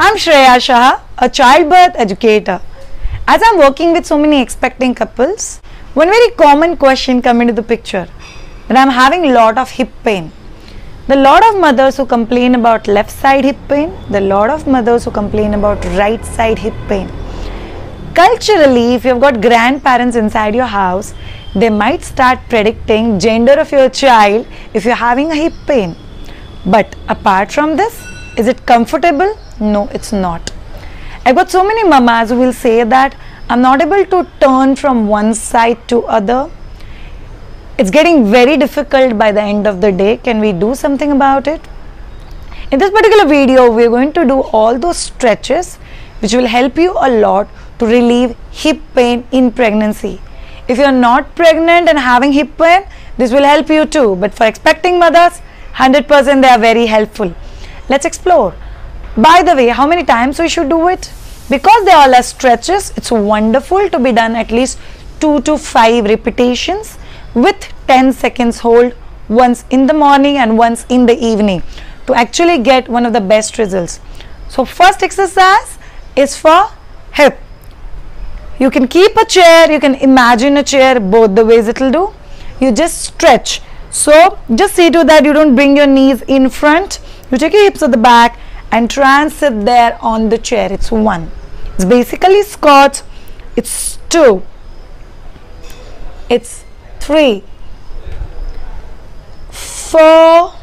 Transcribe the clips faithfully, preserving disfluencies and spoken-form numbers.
I'm Shreya Shah, a childbirth educator. As I'm working with so many expecting couples, one very common question comes into the picture, that I'm having a lot of hip pain. The lot of mothers who complain about left side hip pain, the lot of mothers who complain about right side hip pain. Culturally, if you've got grandparents inside your house, they might start predicting gender of your child if you're having a hip pain. But apart from this, is it comfortable? No, it's not. I've got so many mamas who will say that I'm not able to turn from one side to other. It's getting very difficult by the end of the day. Can we do something about it? In this particular video, we're going to do all those stretches which will help you a lot to relieve hip pain in pregnancy. If you're not pregnant and having hip pain, this will help you too. But for expecting mothers, one hundred percent they are very helpful. Let's explore. By the way, how many times we should do it? Because they all are stretches, it's wonderful to be done at least two to five repetitions with ten seconds hold, once in the morning and once in the evening, to actually get one of the best results. So first exercise is for hip. You can keep a chair, you can imagine a chair, both the ways it will do. You just stretch. So just see to that you don't bring your knees in front. You take your hips at the back and try and sit there on the chair. It's one. It's basically squats. It's two. It's three. Four.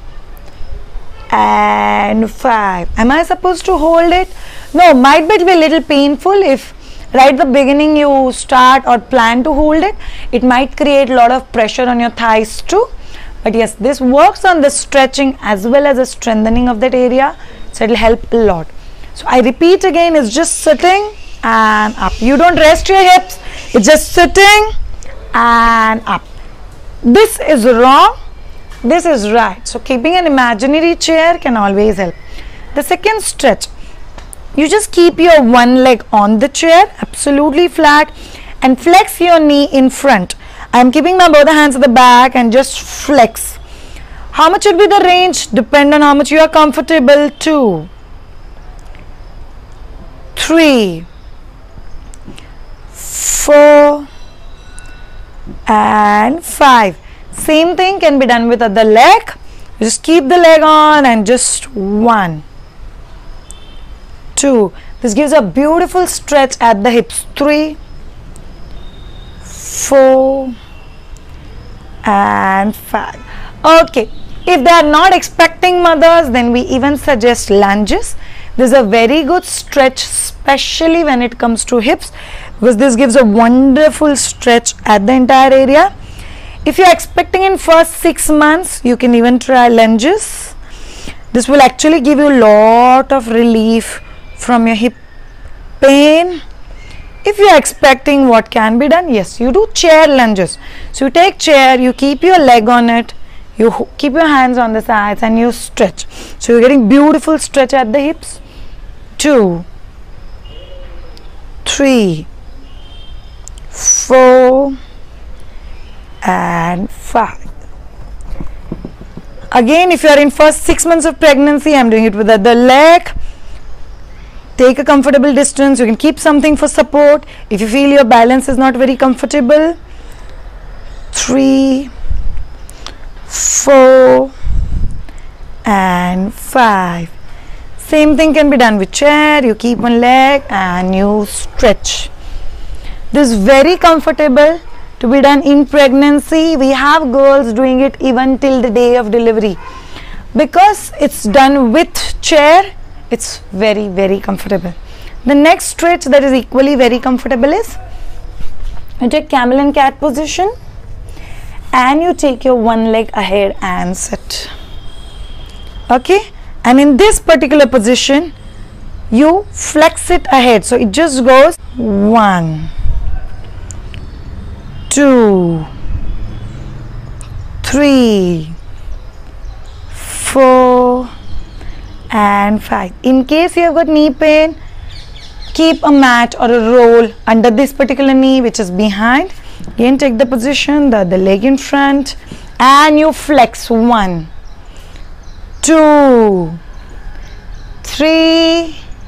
And five. Am I supposed to hold it? No, might be a little painful if right at the beginning you start or plan to hold it. It might create a lot of pressure on your thighs too. But yes, this works on the stretching as well as the strengthening of that area. So it will help a lot. So I repeat again, it's just sitting and up. You don't rest your hips. It's just sitting and up. This is wrong. This is right. So keeping an imaginary chair can always help. The second stretch, you just keep your one leg on the chair, absolutely flat, and flex your knee in front. I am keeping my both hands at the back and just flex. How much would be the range? Depend on how much you are comfortable. Two, three, four, and five. Same thing can be done with the other leg. Just keep the leg on and just one, two. This gives a beautiful stretch at the hips. Three, four, and five. Okay, if they are not expecting mothers, then we even suggest lunges. This is a very good stretch, especially when it comes to hips, because this gives a wonderful stretch at the entire area. If you are expecting in first six months, you can even try lunges. This will actually give you a lot of relief from your hip pain. If you are expecting what can be done, yes, you do chair lunges. So you take chair, you keep your leg on it, you keep your hands on the sides and you stretch. So you're getting beautiful stretch at the hips. Two, three, four, and five. Again, if you are in first six months of pregnancy, I'm doing it with the other leg. Take a comfortable distance. You can keep something for support if you feel your balance is not very comfortable. Three, four, and five. Same thing can be done with chair. You keep one leg and you stretch. This is very comfortable to be done in pregnancy. We have girls doing it even till the day of delivery. Because it's done with chair, it's very very comfortable. The next stretch that is equally very comfortable is you take camel and cat position and you take your one leg ahead and sit. Okay, and in this particular position you flex it ahead, so it just goes one, two, three, four, and five. In case you have got knee pain, keep a mat or a roll under this particular knee which is behind. Again, take the position, the, the leg in front, and you flex. One, two, three,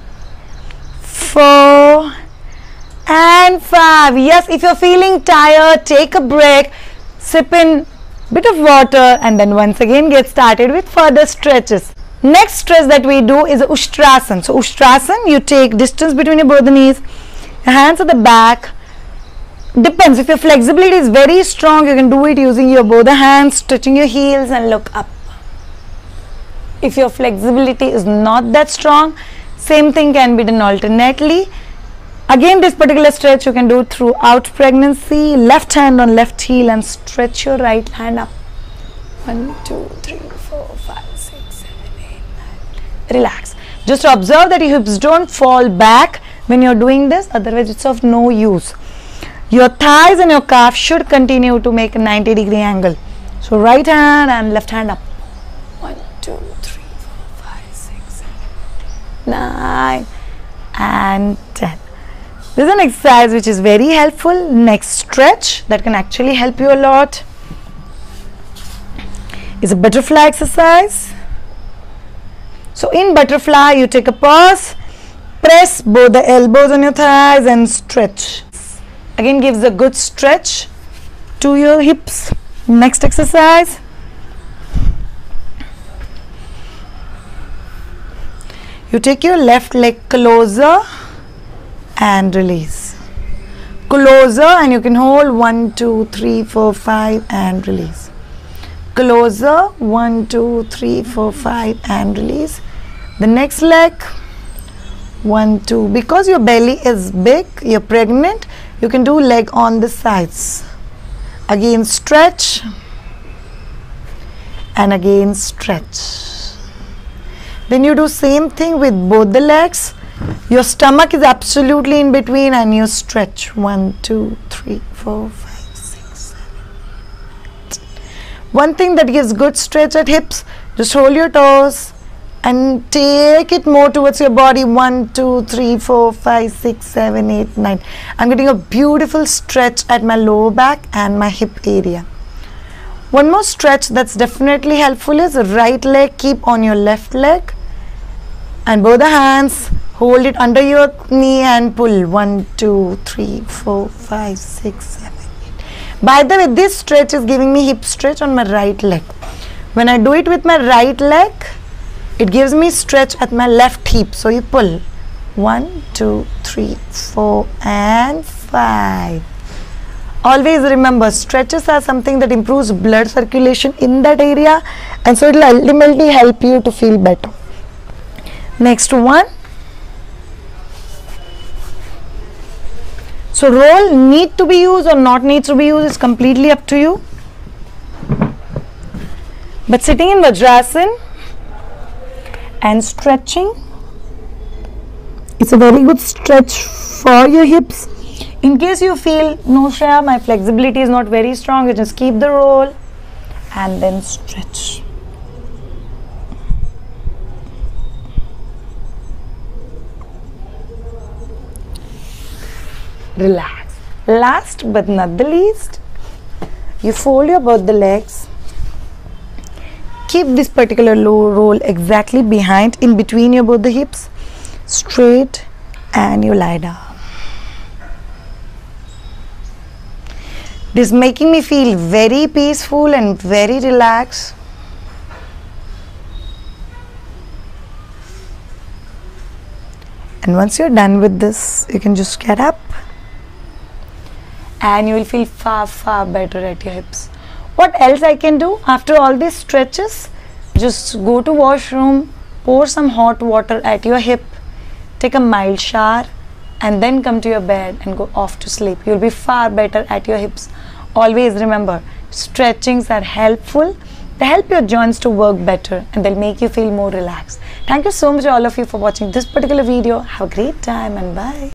and five. Yes, if you're feeling tired, take a break, sip in bit of water, and then once again get started with further stretches. Next stretch that we do is Ushtrasan. So Ushtrasan, you take distance between your both the knees, your hands at the back. Depends, if your flexibility is very strong, you can do it using your both the hands, stretching your heels and look up. If your flexibility is not that strong, same thing can be done alternately. Again, this particular stretch you can do throughout pregnancy. Left hand on left heel and stretch your right hand up. One, two, three, four, five, six, seven, eight, nine. Relax. Just observe that your hips don't fall back when you're doing this, otherwise it's of no use. Your thighs and your calf should continue to make a ninety degree angle. So right hand and left hand up. One, two, three, four, five, six, seven, nine, and ten. This is an exercise which is very helpful. Next stretch that can actually help you a lot is a butterfly exercise. So in butterfly, you take a pause, press both the elbows on your thighs and stretch. Again, gives a good stretch to your hips. Next exercise. You take your left leg closer and release. Closer, and you can hold one, two, three, four, five and release. Closer, one, two, three, four, five and release. The next leg, one, two. Because your belly is big, you're pregnant, you can do leg on the sides. Again stretch and again stretch. Then you do same thing with both the legs. Your stomach is absolutely in between and you stretch. One, two, three, four, five, six, seven, eight. One thing that gives good stretch at hips, just hold your toes and take it more towards your body. One, two, three, four, five, six, seven, eight, nine. I'm getting a beautiful stretch at my lower back and my hip area. One more stretch that's definitely helpful is right leg, keep on your left leg and both the hands, hold it under your knee and pull. One, two, three, four, five, six, seven, eight. By the way, this stretch is giving me hip stretch on my right leg. When I do it with my right leg, it gives me stretch at my left hip. So you pull. One, two, three, four and five. Always remember, stretches are something that improves blood circulation in that area, and so it will ultimately help you to feel better. Next one. So roll need to be used or not needs to be used is completely up to you. But sitting in Vajrasan and stretching, it's a very good stretch for your hips. In case you feel, no Shreya, my flexibility is not very strong, you just keep the roll and then stretch. Relax. Last but not the least, you fold your both the legs. Keep this particular low roll exactly behind, in between your both the hips, straight, and you lie down. This is making me feel very peaceful and very relaxed. And once you're done with this, you can just get up and you will feel far far better at your hips. What else I can do after all these stretches? Just go to washroom, pour some hot water at your hip, take a mild shower and then come to your bed and go off to sleep. You'll be far better at your hips. Always remember, stretchings are helpful. They help your joints to work better and they'll make you feel more relaxed. Thank you so much all of you for watching this particular video. Have a great time and bye.